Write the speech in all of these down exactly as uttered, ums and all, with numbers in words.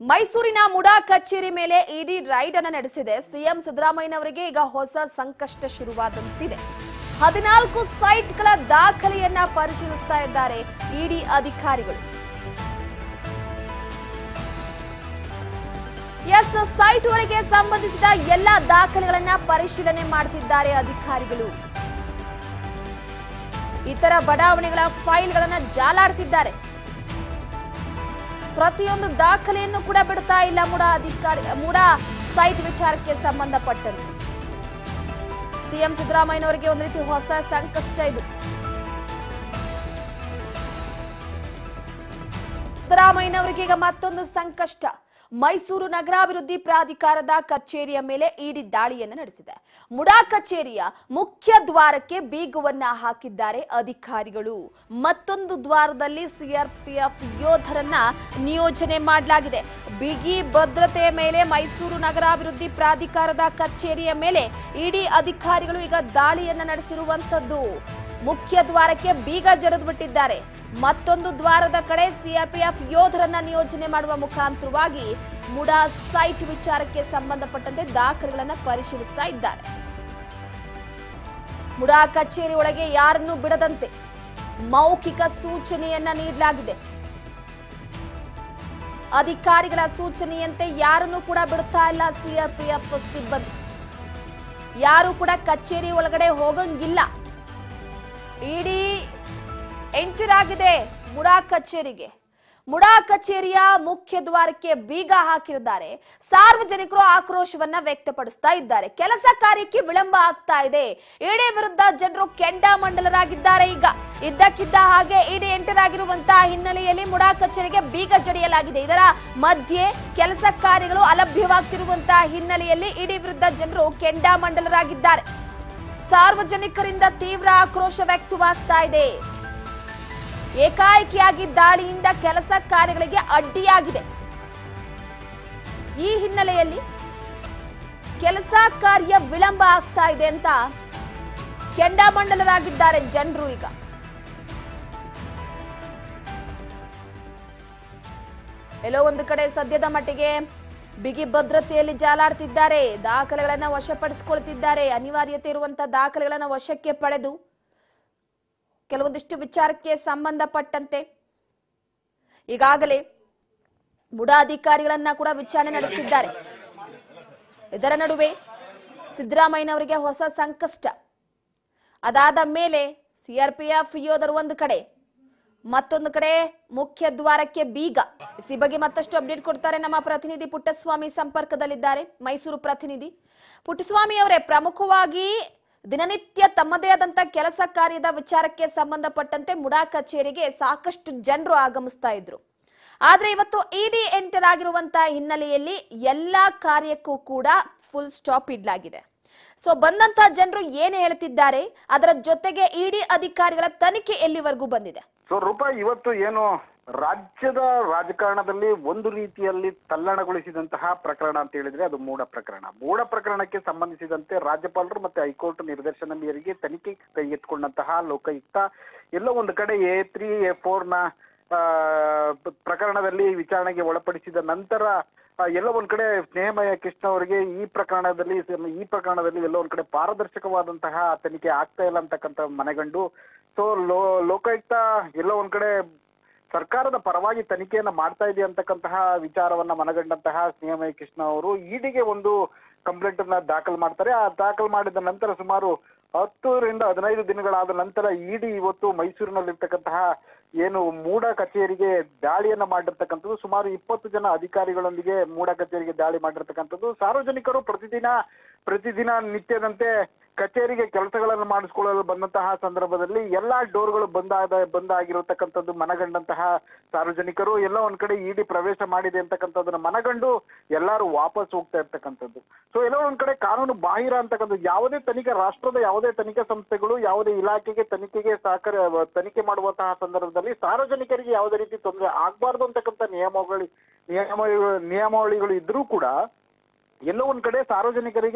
ಮೈಸೂರಿನ ಮುಡಾ ಕಚೇರಿ ಮೇಲೆ ಇಡಿ ರೈಡ್ ಅನ್ನು ನಡೆಸಿದೆ. ಸಿಎಂ ಸಿದ್ದರಾಮಯ್ಯನವರಿಗೆ ಈಗ ಹೊಸ ಸಂಕಷ್ಟ ಶುರುವಾದಂತಿದೆ. ಹದಿನಾಲ್ಕು ಸೈಟ್ಗಳ ದಾಖಲೆಯನ್ನ ಪರಿಶೀಲಿಸ್ತಾ ಇದ್ದಾರೆ ಇಡಿ ಅಧಿಕಾರಿಗಳು. ಎಸ್ ಸೈಟ್ಗಳಿಗೆ ಸಂಬಂಧಿಸಿದ ಎಲ್ಲ ದಾಖಲೆಗಳನ್ನ ಪರಿಶೀಲನೆ ಮಾಡುತ್ತಿದ್ದಾರೆ ಅಧಿಕಾರಿಗಳು. ಇತರ ಬಡಾವಣೆಗಳ ಫೈಲ್ಗಳನ್ನ ಜಾಲಾಡ್ತಿದ್ದಾರೆ. ಪ್ರತಿಯೊಂದು ದಾಖಲೆಯನ್ನು ಕೂಡ ಬಿಡ್ತಾ ಇಲ್ಲ ಮುಡಾ ಅಧಿಕಾರಿ ಮುಡಾ ಸೈಟ್ ವಿಚಾರಕ್ಕೆ ಸಂಬಂಧಪಟ್ಟಂತೆ. ಸಿಎಂ ಸಿದ್ದರಾಮಯ್ಯನವರಿಗೆ ಒಂದು ರೀತಿ ಹೊಸ ಸಂಕಷ್ಟ ಇದು. ಸಿದ್ದರಾಮಯ್ಯನವರಿಗೆ ಈಗ ಮತ್ತೊಂದು ಸಂಕಷ್ಟ. ಮೈಸೂರು ನಗರಾಭಿವೃದ್ಧಿ ಪ್ರಾಧಿಕಾರದ ಕಚೇರಿಯ ಮೇಲೆ ಇಡಿ ದಾಳಿಯನ್ನು ನಡೆಸಿದೆ. ಮುಡಾ ಕಚೇರಿಯ ಮುಖ್ಯ ದ್ವಾರಕ್ಕೆ ಬೀಗವನ್ನ ಹಾಕಿದ್ದಾರೆ ಅಧಿಕಾರಿಗಳು. ಮತ್ತೊಂದು ದ್ವಾರದಲ್ಲಿ ಸಿಆರ್ಪಿಎಫ್ ಯೋಧರನ್ನ ನಿಯೋಜನೆ ಮಾಡಲಾಗಿದೆ. ಬಿಗಿ ಭದ್ರತೆಯ ಮೇಲೆ ಮೈಸೂರು ನಗರಾಭಿವೃದ್ಧಿ ಪ್ರಾಧಿಕಾರದ ಕಚೇರಿಯ ಮೇಲೆ ಇಡಿ ಅಧಿಕಾರಿಗಳು ಈಗ ದಾಳಿಯನ್ನ ನಡೆಸಿರುವಂತದ್ದು. ಮುಖ್ಯ ದ್ವಾರಕ್ಕೆ ಬೀಗ ಜಡಿದು ಬಿಟ್ಟಿದ್ದಾರೆ. ಮತ್ತೊಂದು ದ್ವಾರದ ಕಡೆ ಸಿಆರ್ಪಿಎಫ್ ಯೋಧರನ್ನ ನಿಯೋಜನೆ ಮಾಡುವ ಮುಖಾಂತರವಾಗಿ ಮುಡಾ ಸೈಟ್ ವಿಚಾರಕ್ಕೆ ಸಂಬಂಧಪಟ್ಟಂತೆ ದಾಖಲೆಗಳನ್ನು ಪರಿಶೀಲಿಸ್ತಾ ಇದ್ದಾರೆ. ಮುಡಾ ಕಚೇರಿ ಒಳಗೆ ಯಾರನ್ನೂ ಬಿಡದಂತೆ ಮೌಖಿಕ ಸೂಚನೆಯನ್ನ ನೀಡಲಾಗಿದೆ. ಅಧಿಕಾರಿಗಳ ಸೂಚನೆಯಂತೆ ಯಾರನ್ನೂ ಕೂಡ ಬಿಡುತ್ತಾ ಇಲ್ಲ ಸಿಆರ್ಪಿಎಫ್ ಸಿಬ್ಬಂದಿ. ಯಾರು ಕೂಡ ಕಚೇರಿ ಒಳಗಡೆ ಹೋಗಂಗಿಲ್ಲ. ಇಡಿ ಎಂಟರ್ ಆಗಿದೆ ಮುಡಾ ಕಚೇರಿಗೆ. ಮುಡಾ ಕಚೇರಿಯ ಮುಖ್ಯ ದ್ವಾರಕ್ಕೆ ಬೀಗ ಹಾಕಿದ್ದಾರೆ. ಸಾರ್ವಜನಿಕರು ಆಕ್ರೋಶವನ್ನ ವ್ಯಕ್ತಪಡಿಸ್ತಾ ಇದ್ದಾರೆ. ಕೆಲಸ ಕಾರ್ಯಕ್ಕೆ ವಿಳಂಬ ಆಗ್ತಾ ಇದೆ. ಇಡಿ ವಿರುದ್ಧ ಜನರು ಕೆಂಡಾಮಂಡಲರಾಗಿದ್ದಾರೆ. ಈಗ ಇದ್ದಕ್ಕಿದ್ದ ಹಾಗೆ ಇಡಿ ಎಂಟರ್ ಆಗಿರುವಂತಹ ಹಿನ್ನೆಲೆಯಲ್ಲಿ ಮುಡಾ ಕಚೇರಿಗೆ ಬೀಗ ಜಡಿಯಲಾಗಿದೆ. ಇದರ ಮಧ್ಯೆ ಕೆಲಸ ಕಾರ್ಯಗಳು ಅಲಭ್ಯವಾಗ್ತಿರುವಂತಹ ಹಿನ್ನೆಲೆಯಲ್ಲಿ ಇಡಿ ವಿರುದ್ಧ ಜನರು ಕೆಂಡಾಮಂಡಲರಾಗಿದ್ದಾರೆ. ಸಾರ್ವಜನಿಕರಿಂದ ತೀವ್ರ ಆಕ್ರೋಶ ವ್ಯಕ್ತವಾಗ್ತಾ ಇದೆ. ಏಕಾಏಕಿಯಾಗಿ ದಾಳಿಯಿಂದ ಕೆಲಸ ಕಾರ್ಯಗಳಿಗೆ ಅಡ್ಡಿಯಾಗಿದೆ. ಈ ಹಿನ್ನೆಲೆಯಲ್ಲಿ ಕೆಲಸ ಕಾರ್ಯ ವಿಳಂಬ ಆಗ್ತಾ ಇದೆ ಅಂತ ಕೆಂಡಾಮಂಡಲರಾಗಿದ್ದಾರೆ ಜನರು. ಈಗ ಎಲ್ಲೋ ಒಂದು ಕಡೆ ಸದ್ಯದ ಮಟ್ಟಿಗೆ ಬಿಗಿ ಭದ್ರತೆಯಲ್ಲಿ ಜಾಲಾಡ್ತಿದ್ದಾರೆ. ದಾಖಲೆಗಳನ್ನ ವಶಪಡಿಸಿಕೊಳ್ತಿದ್ದಾರೆ. ಅನಿವಾರ್ಯತೆ ಇರುವಂತಹ ದಾಖಲೆಗಳನ್ನ ವಶಕ್ಕೆ ಪಡೆದು ಕೆಲವೊಂದಿಷ್ಟು ವಿಚಾರಕ್ಕೆ ಸಂಬಂಧಪಟ್ಟಂತೆ ಈಗಾಗಲೇ ಮುಡಾ ಅಧಿಕಾರಿಗಳನ್ನ ಕೂಡ ವಿಚಾರಣೆ ನಡೆಸುತ್ತಿದ್ದಾರೆ. ಇದರ ನಡುವೆ ಸಿದ್ದರಾಮಯ್ಯನವರಿಗೆ ಹೊಸ ಸಂಕಷ್ಟ. ಅದಾದ ಮೇಲೆ ಸಿಆರ್ಪಿಎಫ್ ಯೋಧರು ಒಂದು ಕಡೆ, ಮತ್ತೊಂದು ಕಡೆ ಮುಖ್ಯ ದ್ವಾರಕ್ಕೆ ಬೀಗ. ಈ ಬಗ್ಗೆ ಮತ್ತಷ್ಟು ಅಪ್ಡೇಟ್ ಕೊಡ್ತಾರೆ ನಮ್ಮ ಪ್ರತಿನಿಧಿ ಪುಟ್ಟಸ್ವಾಮಿ ಸಂಪರ್ಕದಲ್ಲಿದ್ದಾರೆ, ಮೈಸೂರು ಪ್ರತಿನಿಧಿ. ಪುಟ್ಟಸ್ವಾಮಿ ಅವರೇ, ಪ್ರಮುಖವಾಗಿ ದಿನನಿತ್ಯ ತಮ್ಮದೇ ಆದಂತ ಕೆಲಸ ಕಾರ್ಯದ ವಿಚಾರಕ್ಕೆ ಸಂಬಂಧಪಟ್ಟಂತೆ ಮುಡಾ ಕಚೇರಿಗೆ ಸಾಕಷ್ಟು ಜನರು ಆಗಮಿಸ್ತಾ ಇದ್ರು. ಆದ್ರೆ ಇವತ್ತು ಇಡಿ ಎಂಟರ್ ಆಗಿರುವಂತಹ ಹಿನ್ನೆಲೆಯಲ್ಲಿ ಎಲ್ಲಾ ಕಾರ್ಯಕ್ಕೂ ಕೂಡ ಫುಲ್ ಸ್ಟಾಪ್ ಇಡಲಾಗಿದೆ. ಸೊ ಬಂದಂತಹ ಜನರು ಏನು ಹೇಳ್ತಿದ್ದಾರೆ, ಅದರ ಜೊತೆಗೆ ಇಡಿ ಅಧಿಕಾರಿಗಳ ತನಿಖೆ ಎಲ್ಲಿವರೆಗೂ ಬಂದಿದೆ? ಸೊ ರೂಪಾ, ಇವತ್ತು ಏನು ರಾಜ್ಯದ ರಾಜಕಾರಣದಲ್ಲಿ ಒಂದು ರೀತಿಯಲ್ಲಿ ತಲ್ಲಣಗೊಳಿಸಿದಂತಹ ಪ್ರಕರಣ ಅಂತ ಹೇಳಿದ್ರೆ ಅದು ಮೂಡ ಪ್ರಕರಣ. ಮೂಡ ಪ್ರಕರಣಕ್ಕೆ ಸಂಬಂಧಿಸಿದಂತೆ ರಾಜ್ಯಪಾಲರು ಮತ್ತೆ ಹೈಕೋರ್ಟ್ ನಿರ್ದೇಶನ ಮೇರೆಗೆ ತನಿಖೆ ಕೈಗೆತ್ತಿಕೊಂಡಂತಹ ಲೋಕಾಯುಕ್ತ ಎಲ್ಲೋ ಒಂದು ಕಡೆ ಎ ತ್ರೀ ಎ ಫೋರ್ ನ ಪ್ರಕರಣದಲ್ಲಿ ವಿಚಾರಣೆಗೆ ಒಳಪಡಿಸಿದ ನಂತರ ಎಲ್ಲೋ ಒಂದ್ ಕಡೆ ಸ್ನೇಹಮಯ ಕೃಷ್ಣ ಅವರಿಗೆ ಈ ಪ್ರಕರಣದಲ್ಲಿ ಈ ಪ್ರಕರಣದಲ್ಲಿ ಎಲ್ಲೋ ಒಂದ್ ಕಡೆ ಪಾರದರ್ಶಕವಾದಂತಹ ತನಿಖೆ ಆಗ್ತಾ ಇಲ್ಲ ಅಂತಕ್ಕಂಥ ಮನೆಗಂಡು ಸೊ ಲೋ ಲೋಕಾಯುಕ್ತ ಎಲ್ಲೋ ಒಂದ್ ಕಡೆ ಸರ್ಕಾರದ ಪರವಾಗಿ ತನಿಖೆಯನ್ನ ಮಾಡ್ತಾ ಇದೆ ಅಂತಕ್ಕಂತಹ ವಿಚಾರವನ್ನ ಮನಗಂಡಂತಹ ಸ್ನೇಹಮಯ ಕೃಷ್ಣ ಅವರು ಇಡಿಗೆ ಒಂದು ಕಂಪ್ಲೇಂಟ್ ಅನ್ನ ದಾಖಲು ಮಾಡ್ತಾರೆ. ಆ ದಾಖಲು ಮಾಡಿದ ನಂತರ ಸುಮಾರು ಹತ್ತರಿಂದ ಹದಿನೈದು ದಿನಗಳಾದ ನಂತರ ಇಡಿ ಇವತ್ತು ಮೈಸೂರಿನಲ್ಲಿರ್ತಕ್ಕಂತಹ ಏನು ಮೂಡಾ ಕಚೇರಿಗೆ ದಾಳಿಯನ್ನ ಮಾಡಿರ್ತಕ್ಕಂಥದ್ದು. ಸುಮಾರು ಇಪ್ಪತ್ತು ಜನ ಅಧಿಕಾರಿಗಳೊಂದಿಗೆ ಮೂಡಾ ಕಚೇರಿಗೆ ದಾಳಿ ಮಾಡಿರ್ತಕ್ಕಂಥದ್ದು. ಸಾರ್ವಜನಿಕರು ಪ್ರತಿದಿನ ಪ್ರತಿದಿನ ನಿತ್ಯದಂತೆ ಕಚೇರಿಗೆ ಕೆಲಸಗಳನ್ನು ಮಾಡಿಸ್ಕೊಳ್ಳಲು ಬಂದಂತಹ ಸಂದರ್ಭದಲ್ಲಿ ಎಲ್ಲಾ ಡೋರ್ಗಳು ಬಂದಾದ ಬಂದಾಗಿರತಕ್ಕಂಥದ್ದು ಮನಗಂಡಂತಹ ಸಾರ್ವಜನಿಕರು ಎಲ್ಲ ಒಂದ್ ಕಡೆ ಇಡಿ ಪ್ರವೇಶ ಮಾಡಿದೆ ಅಂತಕ್ಕಂಥದ್ದನ್ನ ಮನಗಂಡು ಎಲ್ಲರೂ ವಾಪಸ್ ಹೋಗ್ತಾ ಇರ್ತಕ್ಕಂಥದ್ದು. ಸೊ ಎಲ್ಲೋ ಒಂದ್ ಕಡೆ ಕಾನೂನು ಬಾಹಿರ ಅಂತಕ್ಕಂಥದ್ದು. ಯಾವುದೇ ತನಿಖೆ, ರಾಷ್ಟ್ರದ ಯಾವುದೇ ತನಿಖಾ ಸಂಸ್ಥೆಗಳು ಯಾವುದೇ ಇಲಾಖೆಗೆ ತನಿಖೆಗೆ ಸಹಕಾರ ತನಿಖೆ ಮಾಡುವಂತಹ ಸಂದರ್ಭದಲ್ಲಿ ಸಾರ್ವಜನಿಕರಿಗೆ ಯಾವುದೇ ರೀತಿ ತೊಂದರೆ ಆಗ್ಬಾರ್ದು ಅಂತಕ್ಕಂಥ ನಿಯಮಗಳು ನಿಯಮ ನಿಯಮಾವಳಿಗಳು ಇದ್ರೂ ಕೂಡ ಎಲ್ಲೋ ಒಂದ್ ಕಡೆ ಸಾರ್ವಜನಿಕರಿಗೆ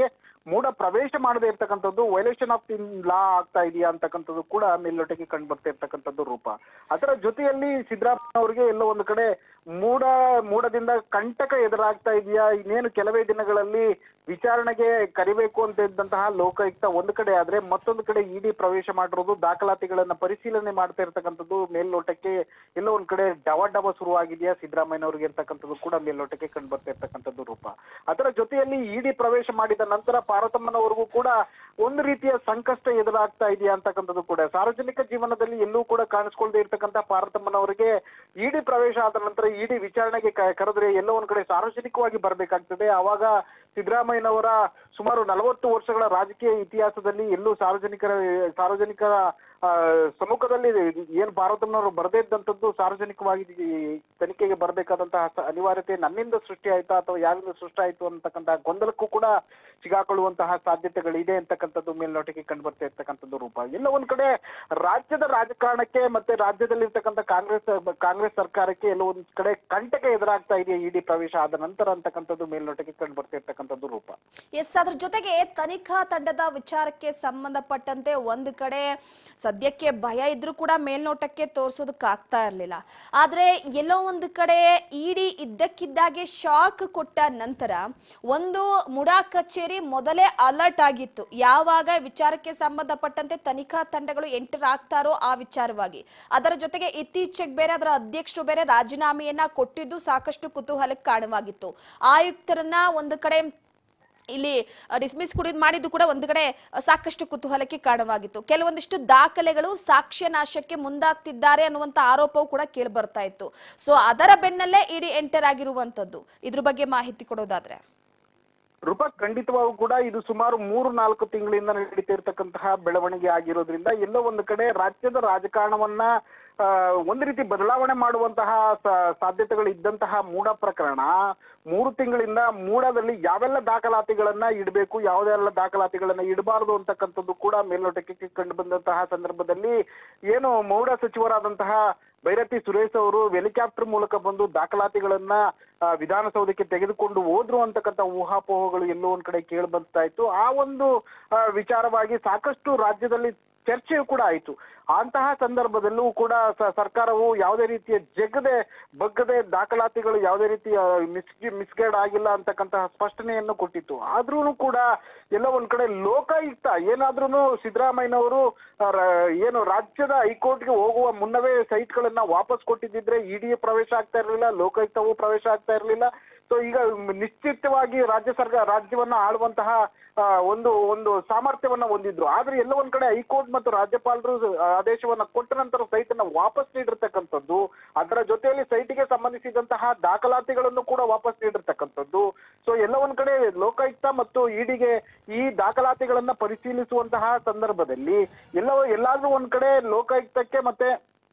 ಮೂಡ ಪ್ರವೇಶ ಮಾಡದೇ ಇರ್ತಕ್ಕಂಥದ್ದು ವೈಲೇಷನ್ ಆಫ್ ದಿ ಲಾ ಆಗ್ತಾ ಇದೆಯಾ ಅಂತಕ್ಕಂಥದ್ದು ಕೂಡ ಮೇಲ್ನೋಟಕ್ಕೆ ಕಂಡು ಬರ್ತಾ ಇರ್ತಕ್ಕಂಥದ್ದು ರೂಪ. ಅದರ ಜೊತೆಯಲ್ಲಿ ಸಿದ್ದರಾಮಯ್ಯ ಅವರಿಗೆ ಎಲ್ಲೋ ಒಂದು ಕಡೆ ಮೂಡ ಮೂಡದಿಂದ ಕಂಟಕ ಎದುರಾಗ್ತಾ ಇದೆಯಾ, ಇನ್ನೇನು ಕೆಲವೇ ದಿನಗಳಲ್ಲಿ ವಿಚಾರಣೆಗೆ ಕರಿಬೇಕು ಅಂತ ಇದ್ದಂತಹ ಲೋಕಾಯುಕ್ತ ಒಂದು ಕಡೆ ಆದ್ರೆ ಮತ್ತೊಂದು ಕಡೆ ಇಡಿ ಪ್ರವೇಶ ಮಾಡಿರೋದು, ದಾಖಲಾತಿಗಳನ್ನ ಪರಿಶೀಲನೆ ಮಾಡ್ತಾ ಇರ್ತಕ್ಕಂಥದ್ದು ಮೇಲ್ನೋಟಕ್ಕೆ ಎಲ್ಲೋ ಒಂದ್ ಕಡೆ ಡವ ಡವ ಶುರುವಾಗಿದೆಯಾ ಸಿದ್ದರಾಮಯ್ಯನವ್ರಿಗೆ ಇರ್ತಕ್ಕಂಥದ್ದು ಕೂಡ ಮೇಲ್ನೋಟಕ್ಕೆ ಕಂಡು ಬರ್ತಾ ಇರ್ತಕ್ಕಂಥದ್ದು ರೂಪ. ಅದರ ಜೊತೆಯಲ್ಲಿ ಇಡಿ ಪ್ರವೇಶ ಮಾಡಿದ ನಂತರ ಪಾರ್ವತಮ್ಮನವರಿಗೂ ಕೂಡ ಒಂದು ರೀತಿಯ ಸಂಕಷ್ಟ ಎದುರಾಗ್ತಾ ಇದೆಯಾ ಅಂತಕ್ಕಂಥದ್ದು ಕೂಡ. ಸಾರ್ವಜನಿಕ ಜೀವನದಲ್ಲಿ ಎಲ್ಲೂ ಕೂಡ ಕಾಣಿಸ್ಕೊಳ್ದೇ ಇರ್ತಕ್ಕಂಥ ಪಾರ್ವತಮ್ಮನವರಿಗೆ ಇಡಿ ಪ್ರವೇಶ ಆದ ನಂತರ ಇಡಿ ವಿಚಾರಣೆಗೆ ಕರೆದ್ರೆ ಎಲ್ಲೋ ಒಂದ್ ಕಡೆ ಸಾರ್ವಜನಿಕವಾಗಿ ಬರ್ಬೇಕಾಗ್ತದೆ. ಆವಾಗ ಸಿದ್ದರಾಮಯ್ಯನವರ ಸುಮಾರು ನಲವತ್ತು ವರ್ಷಗಳ ರಾಜಕೀಯ ಇತಿಹಾಸದಲ್ಲಿ ಎಲ್ಲೂ ಸಾರ್ವಜನಿಕರ ಸಾರ್ವಜನಿಕರ ಸಮ್ಮುಖದಲ್ಲಿ ಏನ್ ಪಾರ್ವತಮ್ಮನವರು ಬರದೇ ಇದ್ದಂಥದ್ದು ಸಾರ್ವಜನಿಕವಾಗಿ ತನಿಖೆಗೆ ಬರಬೇಕಾದಂತಹ ಅನಿವಾರ್ಯತೆ ನನ್ನಿಂದ ಸೃಷ್ಟಿ ಆಯ್ತಾ ಅಥವಾ ಯಾರಿಂದ ಸೃಷ್ಟಿ ಆಯ್ತು ಅಂತಕ್ಕಂತಹ ಗೊಂದಲಕ್ಕೂ ಕೂಡ ಸಿಗಾಕೊಳ್ಳುವಂತಹ ಸಾಧ್ಯತೆಗಳಿದೆ ಅಂತಕ್ಕಂಥದ್ದು ಮೇಲ್ನೋಟಕ್ಕೆ ಕಂಡು ಬರ್ತಾ ಇರ್ತಕ್ಕಂಥದ್ದು ರೂಪ. ಎಲ್ಲ ಒಂದ್ ಕಡೆ ರಾಜ್ಯದ ರಾಜಕಾರಣಕ್ಕೆ ಮತ್ತೆ ರಾಜ್ಯದಲ್ಲಿ ಇರ್ತಕ್ಕಂಥ ಕಾಂಗ್ರೆಸ್ ಕಾಂಗ್ರೆಸ್ ಸರ್ಕಾರಕ್ಕೆ ಎಲ್ಲ ಒಂದ್ ಕಡೆ ಕಂಟಕ ಎದುರಾಗ್ತಾ ಇದೆಯಾ ಇಡಿ ಪ್ರವೇಶ ಆದ ನಂತರ ಅಂತಕ್ಕಂಥದ್ದು ಮೇಲ್ನೋಟಕ್ಕೆ ಕಂಡು ಬರ್ತಾ ಇರ್ತಕ್ಕಂಥದ್ದು ರೂಪ. ಎಸ್, ಅದ್ರ ಜೊತೆಗೆ ತನಿಖಾ ತಂಡದ ವಿಚಾರಕ್ಕೆ ಸಂಬಂಧಪಟ್ಟಂತೆ ಒಂದು ಕಡೆ ಸದ್ಯಕ್ಕೆ ಭಯ ಇದ್ರೂ ಕೂಡ ಮೇಲ್ನೋಟಕ್ಕೆ ತೋರಿಸೋದಕ್ಕೆ ಆಗ್ತಾ ಇರಲಿಲ್ಲ. ಆದ್ರೆ ಎಲ್ಲೋ ಒಂದು ಕಡೆ ಇಡಿ ಇದ್ದಕ್ಕಿದ್ದಾಗೆ ಶಾಕ್ ಕೊಟ್ಟ ನಂತರ ಒಂದು ಮುಡಾ ಕಚೇರಿ ಮೊದಲೇ ಅಲರ್ಟ್ ಆಗಿತ್ತು. ಯಾವಾಗ ವಿಚಾರಕ್ಕೆ ಸಂಬಂಧಪಟ್ಟಂತೆ ತನಿಖಾ ತಂಡಗಳು ಎಂಟರ್ ಆಗ್ತಾರೋ ಆ ವಿಚಾರವಾಗಿ. ಅದರ ಜೊತೆಗೆ ಇತ್ತೀಚೆಗೆ ಬೇರೆ ಅದರ ಅಧ್ಯಕ್ಷರು ಬೇರೆ ರಾಜೀನಾಮೆಯನ್ನ ಕೊಟ್ಟಿದ್ದು ಸಾಕಷ್ಟು ಕುತೂಹಲಕ್ಕೆ ಕಾರಣವಾಗಿತ್ತು. ಆಯುಕ್ತರನ್ನ ಒಂದು ಕಡೆ ಇಲ್ಲಿ ಡಿಸ್ಮಿಸ್ ಕುಡಿದು ಮಾಡಿದ್ದು ಕೂಡ ಒಂದು ಕಡೆ ಸಾಕಷ್ಟು ಕುತೂಹಲಕ್ಕೆ ಕಾರಣವಾಗಿತ್ತು. ಕೆಲವೊಂದಿಷ್ಟು ದಾಖಲೆಗಳು ಸಾಕ್ಷ್ಯ ನಾಶಕ್ಕೆ ಮುಂದಾಗ್ತಿದ್ದಾರೆ ಅನ್ನುವಂತ ಆರೋಪವೂ ಕೂಡ ಕೇಳಿ ಬರ್ತಾ ಇತ್ತು. ಸೊ ಅದರ ಬೆನ್ನಲ್ಲೇ ಇಡಿ ಎಂಟರ್ ಆಗಿರುವಂತದ್ದು. ಇದ್ರ ಬಗ್ಗೆ ಮಾಹಿತಿ ಕೊಡೋದಾದ್ರೆ ರೂಪ, ಖಂಡಿತವಾಗೂ ಕೂಡ ಇದು ಸುಮಾರು ಮೂರು ನಾಲ್ಕು ತಿಂಗಳಿಂದ ನಡೀತಾ ಇರ್ತಕ್ಕಂತಹ ಬೆಳವಣಿಗೆ ಆಗಿರೋದ್ರಿಂದ ಎಲ್ಲೋ ಒಂದು ಕಡೆ ರಾಜ್ಯದ ರಾಜಕಾರಣವನ್ನ ಒಂದು ರೀತಿ ಬದಲಾವಣೆ ಮಾಡುವಂತಹ ಸಾಧ್ಯತೆಗಳು ಇದ್ದಂತಹ ಮೂಡ ಪ್ರಕರಣ ಮೂರು ತಿಂಗಳಿಂದ ಮೂಡದಲ್ಲಿ ಯಾವೆಲ್ಲ ದಾಖಲಾತಿಗಳನ್ನ ಇಡಬೇಕು, ಯಾವುದೆಲ್ಲ ದಾಖಲಾತಿಗಳನ್ನ ಇಡಬಾರದು ಅಂತಕ್ಕಂಥದ್ದು ಕೂಡ ಮೇಲ್ನೋಟಕ್ಕೆ ಕಂಡು ಬಂದಂತಹ ಸಂದರ್ಭದಲ್ಲಿ ಏನು ಮೂಡ ಸಚಿವರಾದಂತಹ ಭೈರತಿ ಸುರೇಶ್ ಅವರು ಹೆಲಿಕಾಪ್ಟರ್ ಮೂಲಕ ಬಂದು ದಾಖಲಾತಿಗಳನ್ನ ವಿಧಾನಸೌಧಕ್ಕೆ ತೆಗೆದುಕೊಂಡು ಹೋದ್ರು ಅಂತಕ್ಕಂಥ ಊಹಾಪೋಹಗಳು ಎಲ್ಲೋ ಒಂದ್ ಕಡೆ ಕೇಳಿ ಬರ್ತಾ ಇತ್ತು. ಆ ಒಂದು ವಿಚಾರವಾಗಿ ಸಾಕಷ್ಟು ರಾಜ್ಯದಲ್ಲಿ ಚರ್ಚೆಯೂ ಕೂಡ ಆಯಿತು. ಅಂತಹ ಸಂದರ್ಭದಲ್ಲೂ ಕೂಡ ಸರ್ಕಾರವು ಯಾವುದೇ ರೀತಿಯ ಜಗದೆ ಬಗ್ಗದೆ ದಾಖಲಾತಿಗಳು ಯಾವುದೇ ರೀತಿಯ ಮಿಸ್ ಮಿಸ್ಗೈಡ್ ಆಗಿಲ್ಲ ಅಂತಕ್ಕಂತಹ ಸ್ಪಷ್ಟನೆಯನ್ನು ಕೊಟ್ಟಿತ್ತು. ಆದ್ರೂ ಕೂಡ ಎಲ್ಲ ಒಂದ್ ಕಡೆ ಲೋಕಾಯುಕ್ತ ಏನಾದ್ರೂ ಸಿದ್ದರಾಮಯ್ಯನವರು ಏನು ರಾಜ್ಯದ ಹೈಕೋರ್ಟ್ಗೆ ಹೋಗುವ ಮುನ್ನವೇ ಸೈಟ್ಗಳನ್ನ ವಾಪಸ್ ಕೊಟ್ಟಿದ್ದಿದ್ರೆ ಇಡಿ ಪ್ರವೇಶ ಆಗ್ತಾ ಇರಲಿಲ್ಲ, ಲೋಕಾಯುಕ್ತವೂ ಪ್ರವೇಶ ಆಗ್ತಾ ಇರಲಿಲ್ಲ. ಸೊ ಈಗ ನಿಶ್ಚಿತವಾಗಿ ರಾಜ್ಯ ಸರ್ಕಾರ ರಾಜ್ಯವನ್ನ ಆಳುವಂತಹ ಒಂದು ಒಂದು ಸಾಮರ್ಥ್ಯವನ್ನ ಹೊಂದಿದ್ರು. ಆದ್ರೆ ಎಲ್ಲ ಒಂದ್ ಕಡೆ ಹೈಕೋರ್ಟ್ ಮತ್ತು ರಾಜ್ಯಪಾಲರು ಆದೇಶವನ್ನ ಕೊಟ್ಟ ನಂತರ ಸೈಟ್ ಅನ್ನ ವಾಪಸ್ ನೀಡಿರ್ತಕ್ಕಂಥದ್ದು, ಅದರ ಜೊತೆಯಲ್ಲಿ ಸೈಟ್ಗೆ ಸಂಬಂಧಿಸಿದಂತಹ ದಾಖಲಾತಿಗಳನ್ನು ಕೂಡ ವಾಪಸ್ ನೀಡಿರ್ತಕ್ಕಂಥದ್ದು. ಸೊ ಎಲ್ಲ ಒಂದ್ ಕಡೆ ಲೋಕಾಯುಕ್ತ ಮತ್ತು ಇಡಿಗೆ ಈ ದಾಖಲಾತಿಗಳನ್ನ ಪರಿಶೀಲಿಸುವಂತಹ ಸಂದರ್ಭದಲ್ಲಿ ಎಲ್ಲ ಎಲ್ಲಾದ್ರೂ ಒಂದ್ ಕಡೆ ಲೋಕಾಯುಕ್ತಕ್ಕೆ ಮತ್ತೆ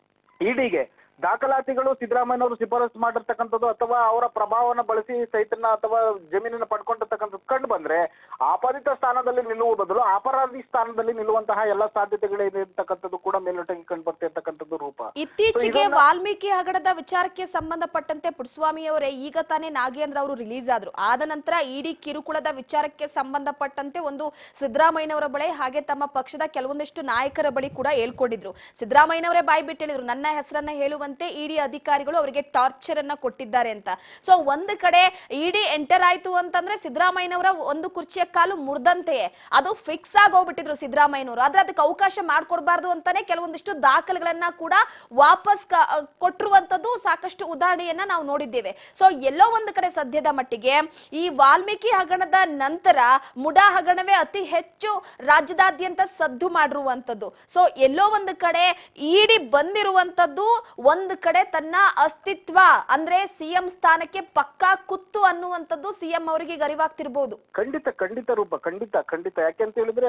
ಇಡಿಗೆ ದಾಖಲಾತಿಗಳು ಸಿದ್ದರಾಮಯ್ಯನವರು ಶಿಫಾರಸು ಮಾಡಿರ್ತಕ್ಕಂಥದ್ದು ಅಥವಾ ಅವರ ಪ್ರಭಾವವನ್ನು ಬಳಸಿ ಸೈಟನ್ನ ಅಥವಾ ಜಮೀನನ್ನ ಪಡ್ಕೊಂಡಿರ್ತಕ್ಕಂಥದ್ದು ಕಂಡು ಬಂದ್ರೆ ಆಪಾದಿತ ಸ್ಥಾನದಲ್ಲಿ ನಿಲ್ಲುವ ಬದಲು ಅಪರಾಧಿ ಸ್ಥಾನದಲ್ಲಿ ನಿಲ್ಲುವಂತಹ ಎಲ್ಲ ಸಾಧ್ಯತೆಗಳಿದೆ ಅಂತಕ್ಕಂಥದ್ದು ಕೂಡ ಮೇಲ್ನೋಟಕ್ಕೆ ಕಂಡು ಬರ್ತಿರ್ತಕ್ಕಂಥದ್ದು ರೂಪ. ಇತ್ತೀಚೆಗೆ ವಾಲ್ಮೀಕಿ ಹಗರಣದ ವಿಚಾರಕ್ಕೆ ಸಂಬಂಧಪಟ್ಟಂತೆ ಪುಟ್ಟಸ್ವಾಮಿ ಅವರೇ ಈಗ ತಾನೇ ನಾಗೇಂದ್ರ ಅವರು ರಿಲೀಸ್ ಆದ್ರು. ಆದ ನಂತರ ಇಡಿ ಕಿರುಕುಳದ ವಿಚಾರಕ್ಕೆ ಸಂಬಂಧಪಟ್ಟಂತೆ ಒಂದು ಸಿದ್ದರಾಮಯ್ಯನವರ ಬಳಿ ಹಾಗೆ ತಮ್ಮ ಪಕ್ಷದ ಕೆಲವೊಂದಿಷ್ಟು ನಾಯಕರ ಬಳಿ ಕೂಡ ಹೇಳ್ಕೊಂಡಿದ್ರು. ಸಿದ್ದರಾಮಯ್ಯನವರೇ ಬಾಯಿ ಬಿಟ್ಟು ಹೇಳಿದ್ರು ನನ್ನ ಹೆಸರನ್ನ ಹೇಳುವ ಇಡಿ ಅಧಿಕಾರಿಗಳು ಅವರಿಗೆ ಟಾರ್ಚರ್ ಅನ್ನ ಕೊಟ್ಟಿದ್ದಾರೆ ಅಂತ. ಸೊ ಒಂದು ಕಡೆ ಇಡಿ ಎಂಟರ್ ಆಯ್ತು ಅಂತಂದ್ರೆ ಸಿದ್ದರಾಮಯ್ಯನವರ ಒಂದು ಕುರ್ಚಿಯ ಕಾಲು ಮುರಿದಂತೆಯೇ ಅದು ಫಿಕ್ಸ್ ಆಗಿ ಹೋಗ್ಬಿಟ್ಟಿದ್ರು ಸಿದ್ದರಾಮಯ್ಯನವರು. ಆದ್ರೆ ಅದಕ್ಕೆ ಅವಕಾಶ ಮಾಡ್ಕೊಡ್ಬಾರ್ದು ಅಂತಾನೆ ಕೆಲವೊಂದಿಷ್ಟು ದಾಖಲೆಗಳನ್ನ ಕೂಡ ವಾಪಸ್ ಕೊಟ್ಟಿರುವಂತದ್ದು ಸಾಕಷ್ಟು ಉದಾಹರಣೆಯನ್ನ ನಾವು ನೋಡಿದ್ದೇವೆ. ಸೊ ಎಲ್ಲೋ ಒಂದು ಕಡೆ ಸದ್ಯದ ಮಟ್ಟಿಗೆ ಈ ವಾಲ್ಮೀಕಿ ಹಗರಣದ ನಂತರ ಮುಡಾ ಹಗರಣವೇ ಅತಿ ಹೆಚ್ಚು ರಾಜ್ಯದಾದ್ಯಂತ ಸದ್ದು ಮಾಡಿರುವಂತದ್ದು. ಸೊ ಎಲ್ಲೋ ಒಂದು ಕಡೆ ಇಡಿ ಬಂದಿರುವಂತದ್ದು ಒಂದು ಕಡೆ ತನ್ನ ಅಸ್ತಿತ್ವ ಅಂದ್ರೆ ಸಿಎಂ ಸ್ಥಾನಕ್ಕೆ ಪಕ್ಕಾ ಕುತ್ತು ಅನ್ನುವಂಥದ್ದು ಸಿಎಂ ಅವರಿಗೆ ಅರಿವಾಗ್ತಿರ್ಬೋದು. ಖಂಡಿತ ಖಂಡಿತ ರೂಪ, ಖಂಡಿತ ಖಂಡಿತ ಯಾಕೆಂತ ಹೇಳಿದ್ರೆ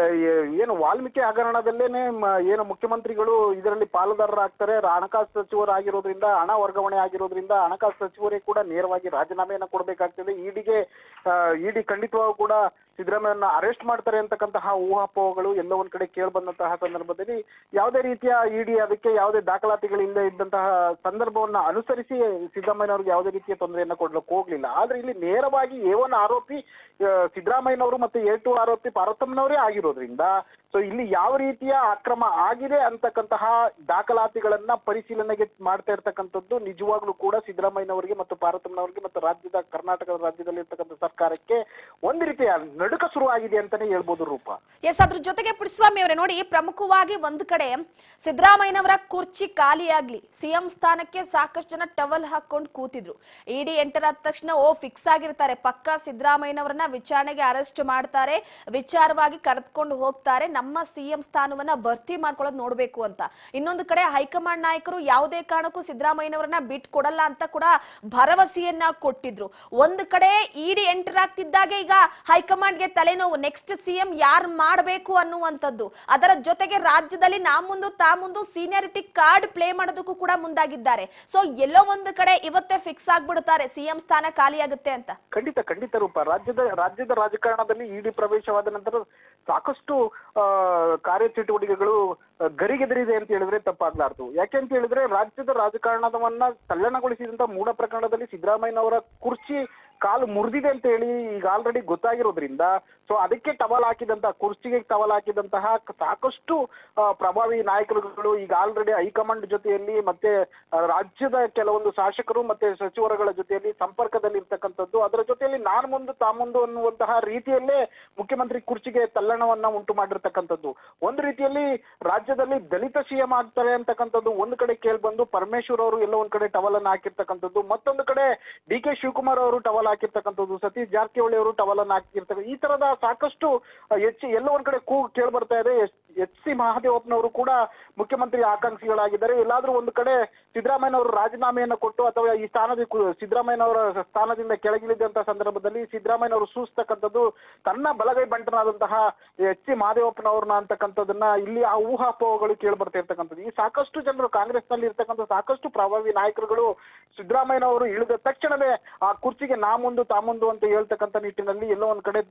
ಏನು ವಾಲ್ಮೀಕಿ ಹಗರಣದಲ್ಲೇನೆ ಏನು ಮುಖ್ಯಮಂತ್ರಿಗಳು ಇದರಲ್ಲಿ ಪಾಲುದಾರರಾಗ್ತಾರೆ. ಹಣಕಾಸು ಸಚಿವರಾಗಿರೋದ್ರಿಂದ ಹಣ ವರ್ಗಾವಣೆ ಆಗಿರೋದ್ರಿಂದ ಹಣಕಾಸು ಸಚಿವರೇ ಕೂಡ ನೇರವಾಗಿ ರಾಜೀನಾಮೆಯನ್ನ ಕೊಡಬೇಕಾಗ್ತದೆ. ಇಡಿಗೆ ಇಡಿ ಖಂಡಿತವಾಗೂ ಕೂಡ ಸಿದ್ದರಾಮಯ್ಯನ ಅರೆಸ್ಟ್ ಮಾಡ್ತಾರೆ ಅಂತಕ್ಕಂತಹ ಊಹಾಪೋಹಗಳು ಎಲ್ಲ ಒಂದ್ ಕಡೆ ಕೇಳಿ ಬಂದಂತಹ ಸಂದರ್ಭದಲ್ಲಿ ಯಾವುದೇ ರೀತಿಯ ಇಡಿ ಅದಕ್ಕೆ ಯಾವುದೇ ದಾಖಲಾತಿಗಳಿಂದ ಇದ್ದಂತಹ ಸಂದರ್ಭವನ್ನ ಅನುಸರಿಸಿ ಸಿದ್ದರಾಮಯ್ಯನವ್ರಿಗೆ ಯಾವುದೇ ರೀತಿಯ ತೊಂದರೆಯನ್ನ ಕೊಡ್ಲಿಕ್ಕೆ ಹೋಗ್ಲಿಲ್ಲ. ಆದ್ರೆ ಇಲ್ಲಿ ನೇರವಾಗಿ ಎ ಒನ್ ಆರೋಪಿ ಸಿದ್ದರಾಮಯ್ಯನವರು ಮತ್ತೆ ಎ ಟು ಆರೋಪಿ ಪಾರ್ವತಮ್ಮನವರೇ ಆಗಿರೋದ್ರಿಂದ ಸೊ ಇಲ್ಲಿ ಯಾವ ರೀತಿಯ ಅಕ್ರಮ ಆಗಿದೆ ಅಂತಕ್ಕಂತಹ ದಾಖಲಾತಿಗಳನ್ನ ಪರಿಶೀಲನೆಗೆ ಮಾಡ್ತಾ ಇರ್ತಕ್ಕಂಥದ್ದು ನಿಜವಾಗ್ಲೂ ಕೂಡ ಸಿದ್ದರಾಮಯ್ಯನವರಿಗೆ ಮತ್ತು ಪಾರ್ವತಮ್ಮನವರಿಗೆ ಮತ್ತು ರಾಜ್ಯದ ಕರ್ನಾಟಕದ ರಾಜ್ಯದಲ್ಲಿ ಇರ್ತಕ್ಕಂಥ ಸರ್ಕಾರಕ್ಕೆ ಒಂದು ರೀತಿಯ ನಡುಕ ಶುರುವಾಗಿದೆ ಅಂತಾನೆ ಹೇಳ್ಬೋದು ರೂಪ. ಎಸ್, ಅದ್ರ ಜೊತೆಗೆ ಪುಟ್ಟಸ್ವಾಮಿ ಅವರೇ ನೋಡಿ, ಪ್ರಮುಖವಾಗಿ ಒಂದ್ ಕಡೆ ಸಿದ್ದರಾಮಯ್ಯನವರ ಕುರ್ಚಿ ಖಾಲಿಯಾಗ್ಲಿ, ಸಿಎಂ ಸ್ಥಾನಕ್ಕೆ ಸಾಕಷ್ಟು ಜನ ಟವಲ್ ಹಾಕೊಂಡು ಕೂತಿದ್ರು. ಇಡಿ ಎಂಟರ್ ಆದ ತಕ್ಷಣ ಓ ಫಿಕ್ಸ್ ಆಗಿರ್ತಾರೆ, ಪಕ್ಕ ಸಿದ್ದರಾಮಯ್ಯನವರನ್ನ ವಿಚಾರಣೆಗೆ ಅರೆಸ್ಟ್ ಮಾಡ್ತಾರೆ, ವಿಚಾರವಾಗಿ ಕರೆದುಕೊಂಡು ಹೋಗ್ತಾರೆ, ನಮ್ಮ ಸಿಎಂ ಸ್ಥಾನವನ್ನ ಭರ್ತಿ ಮಾಡ್ಕೊಳ್ಳೋದು ನೋಡ್ಬೇಕು ಅಂತ. ಇನ್ನೊಂದು ಕಡೆ ಹೈಕಮಾಂಡ್ ನಾಯಕರು ಯಾವುದೇ ಕಾರಣಕ್ಕೂ ಸಿದ್ದರಾಮಯ್ಯನವರನ್ನ ಬಿಟ್ ಕೊಡಲ್ಲ ಅಂತ ಕೂಡ ಭರವಸೆಯನ್ನ ಕೊಟ್ಟಿದ್ರು. ಒಂದು ಕಡೆ ಇಡಿ ಎಂಟರ್ ಆಗ್ತಿದ್ದಾಗೆ ಈಗ ಹೈಕಮಾಂಡ್ಗೆ ತಲೆನೋವು, ನೆಕ್ಸ್ಟ್ ಸಿಎಂ ಯಾರು ಮಾಡಬೇಕು ಅನ್ನುವಂಥದ್ದು. ಅದರ ಜೊತೆಗೆ ರಾಜ್ಯದಲ್ಲಿ ನಾ ಮುಂದು ತಾ ಮುಂದು ಸೀನಿಯಾರಿಟಿ ಕಾರ್ಡ್ ಪ್ಲೇ ಮಾಡೋದಕ್ಕೂ ಕೂಡ ಮುಂದಾಗಿದ್ದಾರೆ. ಸೊ ಎಲ್ಲೋ ಒಂದು ಕಡೆ ಇವತ್ತೇ ಫಿಕ್ಸ್ ಆಗ್ಬಿಡ್ತಾರೆ ಸಿಎಂ ಸ್ಥಾನ ಖಾಲಿ ಆಗುತ್ತೆ ಅಂತ. ಖಂಡಿತ ಖಂಡಿತ ರೂಪ. ರಾಜ್ಯದ ರಾಜ್ಯದ ರಾಜಕಾರಣದಲ್ಲಿ ಇಡಿ ಪ್ರವೇಶವಾದ ನಂತರ ಸಾಕಷ್ಟು ಕಾರ್ಯಚಟುವಟಿಕೆಗಳು ಗರಿಗೆದರಿದೆ ಅಂತ ಹೇಳಿದ್ರೆ ತಪ್ಪಾಗ್ಲಾರ್ದು. ಯಾಕೆ ಅಂತ ಹೇಳಿದ್ರೆ ರಾಜ್ಯದ ರಾಜಕಾರಣವನ್ನ ತಲ್ಲಣಗೊಳಿಸಿದಂತ ಮೂಢ ಪ್ರಕರಣದಲ್ಲಿ ಸಿದ್ದರಾಮಯ್ಯನವರ ಕುರ್ಚಿ ಕಾಲು ಮುರಿದಿದೆ ಅಂತ ಹೇಳಿ ಈಗ ಆಲ್ರೆಡಿ ಗೊತ್ತಾಗಿರೋದ್ರಿಂದ ಸೊ ಅದಕ್ಕೆ ಟವಲ್ ಹಾಕಿದಂತಹ ಕುರ್ಚಿಗೆ ಟವಲ್ ಹಾಕಿದಂತಹ ಸಾಕಷ್ಟು ಪ್ರಭಾವಿ ನಾಯಕರುಗಳು ಈಗ ಆಲ್ರೆಡಿ ಹೈಕಮಾಂಡ್ ಜೊತೆಯಲ್ಲಿ ಮತ್ತೆ ರಾಜ್ಯದ ಕೆಲವೊಂದು ಶಾಸಕರು ಮತ್ತೆ ಸಚಿವರುಗಳ ಜೊತೆಯಲ್ಲಿ ಸಂಪರ್ಕದಲ್ಲಿ ಇರ್ತಕ್ಕಂಥದ್ದು. ಅದರ ಜೊತೆಯಲ್ಲಿ ನಾನ್ ಮುಂದು ತಾ ಮುಂದು ಅನ್ನುವಂತಹ ರೀತಿಯಲ್ಲೇ ಮುಖ್ಯಮಂತ್ರಿ ಕುರ್ಚಿಗೆ ತಲ್ಲಣವನ್ನ ಉಂಟು ಮಾಡಿರ್ತಕ್ಕಂಥದ್ದು. ಒಂದು ರೀತಿಯಲ್ಲಿ ರಾಜ್ಯದಲ್ಲಿ ದಲಿತ ಸಿಎಂ ಆಗ್ತಾರೆ ಅಂತಕ್ಕಂಥದ್ದು ಒಂದು ಕಡೆ ಕೇಳಿ ಬಂದು ಪರಮೇಶ್ವರ್ ಅವರು ಎಲ್ಲ ಒಂದ್ ಕಡೆ ಟವಲ್ ಅನ್ನ ಹಾಕಿರ್ತಕ್ಕಂಥದ್ದು, ಮತ್ತೊಂದು ಕಡೆ ಡಿ ಕೆ ಶಿವಕುಮಾರ್ ಅವರು ಟವಲ್ ಹಾಕಿರ್ತಕ್ಕಂಥದ್ದು, ಸತೀಶ್ ಜಾರಕಿಹೊಳಿ ಅವರು ಟವಲ್ ಅನ್ನ ಹಾಕಿರ್ತಕ್ಕಂಥ ಈ ತರದ ಸಾಕಷ್ಟು ಹೆಚ್ಚು ಎಲ್ಲ ಒಂದ್ ಕಡೆ ಕೂಗು ಕೇಳಿ ಬರ್ತಾ ಇದೆ. ಎಚ್ ಸಿ ಮಹದೇವಪ್ಪನವರು ಕೂಡ ಮುಖ್ಯಮಂತ್ರಿ ಆಕಾಂಕ್ಷಿಗಳಾಗಿದ್ದಾರೆ. ಎಲ್ಲಾದ್ರೂ ಒಂದು ಕಡೆ ಸಿದ್ದರಾಮಯ್ಯನವರು ರಾಜೀನಾಮೆಯನ್ನ ಕೊಟ್ಟು ಅಥವಾ ಈ ಸ್ಥಾನದ ಸಿದ್ದರಾಮಯ್ಯನವರ ಸ್ಥಾನದಿಂದ ಕೆಳಗಿಳಿದಂತಹ ಸಂದರ್ಭದಲ್ಲಿ ಸಿದ್ದರಾಮಯ್ಯನವರು ಸೂಚಿಸ್ತಕ್ಕಂಥದ್ದು ತನ್ನ ಬಲಗೈ ಬಂಟನಾದಂತಹ ಎಚ್ ಸಿ ಮಹದೇವಪ್ಪನವ್ರನ್ನ ಅಂತಕ್ಕಂಥದ್ದನ್ನ ಇಲ್ಲಿ ಆ ಊಹಾಪೋಹಗಳು ಕೇಳಿ ಬರ್ತಾ ಇರ್ತಕ್ಕಂಥದ್ದು. ಈ ಸಾಕಷ್ಟು ಜನರು ಕಾಂಗ್ರೆಸ್ ನಲ್ಲಿ ಇರ್ತಕ್ಕಂಥ ಸಾಕಷ್ಟು ಪ್ರಭಾವಿ ನಾಯಕರುಗಳು ಸಿದ್ದರಾಮಯ್ಯನವರು ಇಳಿದ ತಕ್ಷಣವೇ ಆ ಕುರ್ಚಿಗೆ ನಾ ಮುಂದು ತಾ ಮುಂದು ಅಂತ ಹೇಳ್ತಕ್ಕಂಥ ನಿಟ್ಟಿನಲ್ಲಿ ಎಲ್ಲೋ ಒಂದ್ ಕಡೆ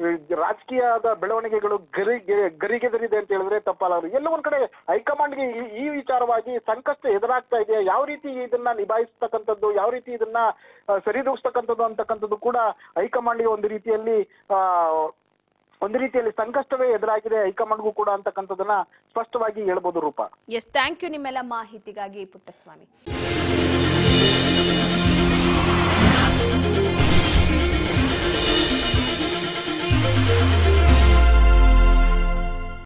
ರಾಜಕೀಯದ ಬೆಳವಣಿಗೆಗಳು ಗರಿ ಗರಿಗೆದರಿದೆ ಅಂತ ಹೇಳಿದ್ರೆ ತಪ್ಪಲ್ಲ. ಎಲ್ಲ ಒಂದ್ ಕಡೆ ಹೈಕಮಾಂಡ್ಗೆ ಈ ವಿಚಾರವಾಗಿ ಸಂಕಷ್ಟ ಎದುರಾಗ್ತಾ ಇದೆಯಾ, ಯಾವ ರೀತಿ ಇದನ್ನ ನಿಭಾಯಿಸ್ತಕ್ಕಂಥದ್ದು, ಯಾವ ರೀತಿ ಇದನ್ನ ಸರಿದೂಗಿಸ್ತಕ್ಕಂಥದ್ದು ಅಂತಕ್ಕಂಥದ್ದು ಕೂಡ ಹೈಕಮಾಂಡ್ಗೆ ಒಂದು ರೀತಿಯಲ್ಲಿ ಆ ಒಂದು ರೀತಿಯಲ್ಲಿ ಸಂಕಷ್ಟವೇ ಎದುರಾಗಿದೆ ಹೈಕಮಾಂಡ್ಗೂ ಕೂಡ ಅಂತಕ್ಕಂಥದ್ದನ್ನ ಸ್ಪಷ್ಟವಾಗಿ ಹೇಳ್ಬೋದು ರೂಪ. ಎಸ್, ಥ್ಯಾಂಕ್ ಯು ನಿಮ್ಮೆಲ್ಲ ಮಾಹಿತಿಗಾಗಿ ಪುಟ್ಟಸ್ವಾಮಿ.